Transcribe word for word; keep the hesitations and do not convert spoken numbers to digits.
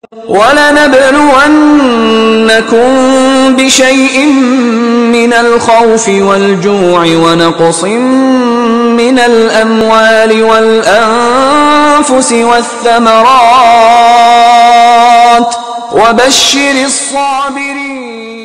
وَلَنَبْلُوَنَّكُمْ بِشَيْءٍ مِّنَ الْخَوْفِ وَالْجُوعِ وَنَقْصٍ مِّنَ الْأَمْوَالِ وَالْأَنفُسِ وَالثَّمَرَاتِ وَبَشِّرِ الصَّابِرِينَ